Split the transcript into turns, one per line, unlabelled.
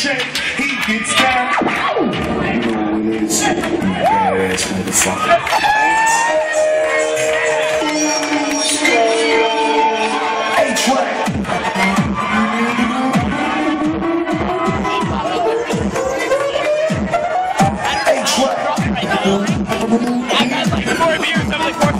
shake, he gets down. You know who it is, badass motherfucker. A-trak.
I got like 4 beers over the course